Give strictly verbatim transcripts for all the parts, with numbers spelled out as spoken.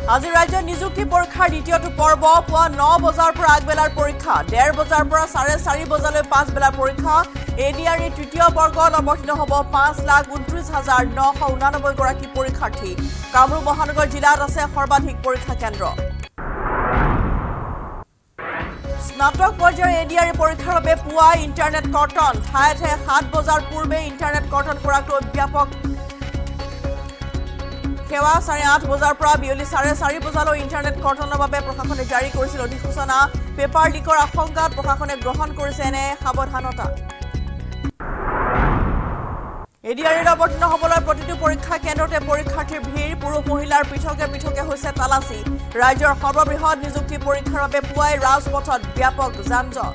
আজি ৰাজ্যৰ নিযুক্তি পৰীক্ষাৰ দ্বিতীয়টো পৰ্ব পুৱা ন বজাৰ পৰা আগবেলাৰ পৰীক্ষা ডেৰ বজাৰ পৰা চাৰে চাৰি বজালৈ পাঁচ বেলাৰ পৰীক্ষা A D R E তৃতীয় বৰ্গত অৱতীৰ্ণ হ'ব পাঁচ লাখ ঊনত্ৰিশ হাজাৰ নশ ঊনানব্বৈ গৰাকী পৰীক্ষাৰ্থী কামৰূপ মহানগৰ জিলাত আছে সৰ্বাধিক পৰীক্ষা কেন্দ্ৰ স্নাতক পৰ্যায়ৰ A D R E পৰীক্ষাৰ বাবে পুৱা ইণ্টাৰনেট কৰ্তন ঠায়ে ঠায়ে সাত বজাৰ পূৰ্বে ইণ্টাৰনেট কৰ্তন কৰাকৈ ব্যাপক সেৱা চাৰে আঠ বজাৰ পৰা বিয়লি চাৰে চাৰি বজালৈ ইণ্টাৰনেট কৰ্তনৰ বাবে প্ৰশাসনে জাৰি কৰিছিল অধিসূচনা পেপাৰ লিকৰ আশংকাত প্ৰশাসনে গ্ৰহণ কৰিছে এনে সাৱধানতা A D R E অৱতীৰ্ণ হ'বলৈ প্ৰতিটো পৰীক্ষা কেন্দ্ৰতে পৰীক্ষাৰ্থীৰ ভিৰ পুৰুষ মহিলাৰ পৃথকে পৃথকে হৈছে তালাচী ৰাজ্যৰ সৰ্ববৃহৎ নিযুক্তি পৰীক্ষাৰ বাবে পুৱাই ৰাজপথত ব্যাপক যান-জঁট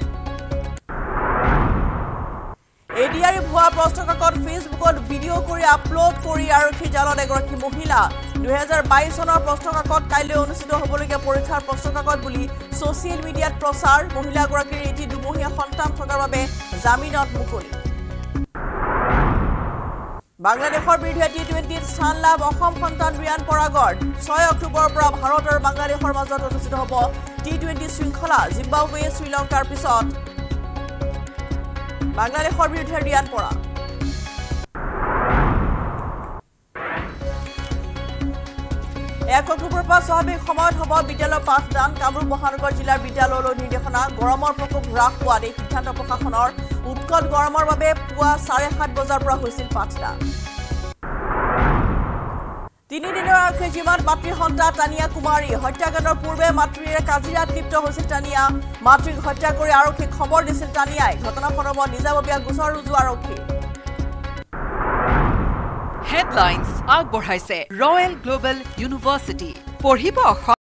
A D R E ভুৱা প্ৰশ্নকাকত ফেচবুকত ভিডিঅ' কৰি আপলোড কৰি আৰক্ষী জালত এগৰাকী মহিলা দুই হাজাৰ বাইশ চনৰ প্ৰশ্নকাকত কাইলৈ অনুষ্ঠিত হ'বলগীয়া পৰীক্ষাৰ প্ৰশ্নকাকত বুলি ছ'চিয়েল মিডিয়াত প্ৰচাৰ মহিলাগৰাকীৰ এটি দুমহীয়া সন্তান থকাৰ বাবে জামিনত মুকলি বাংলাদেশৰ বিৰুদ্ধে টি টুৱেণ্টিত স্থান লাভ অসম সন্তান ৰিয়ান পৰাগৰ ছয় অক্টোবৰৰ পৰা ভাৰত আৰু বাংলাদেশৰ মাজত অনুষ্ঠিত হ'ব টি টুৱেণ্টি শৃংখলা জিম্বাবৱে শ্ৰীলংকাৰ পিছত বাংলাদেশৰ বিৰুদ্ধে ৰিয়ান পৰা এক অক্টোবৰৰ পৰা স্বাভাৱিক সময়ত হ'ব বিদ্যালয় পাঠদান কামৰূপ মহানগৰ জিলাৰ বিদ্যালয়লৈ নিৰ্দেশনা গৰমৰ প্ৰকোপ হ্ৰাস পোৱাত এই সিদ্ধান্ত প্ৰশাসনৰ উৎকট গৰমৰ বাবে পুৱা চাৰে সাত বজাৰ পৰা হৈছিল পাঠদান তিনিদিনৰ আৰক্ষী জীৱাত মাতৃ সন্তান তানিয়া কুমাৰী হত্যাকাণ্ডৰ পূৰ্বে মাতৃৰে কাজিৰাত লিপ্ত হৈছিল তানিয়া মাতৃক হত্যা কৰি আৰক্ষীক খবৰ দিছিল তানিয়াই ঘটনা সন্দৰ্ভত নিজাববীয়া গোচৰ ৰুজু আৰক্ষী হেডলাইন্স আগবঢ়াইছে ৰয়েল গ্লোবেল ইউনিভাৰ্চিটি পঢ়িব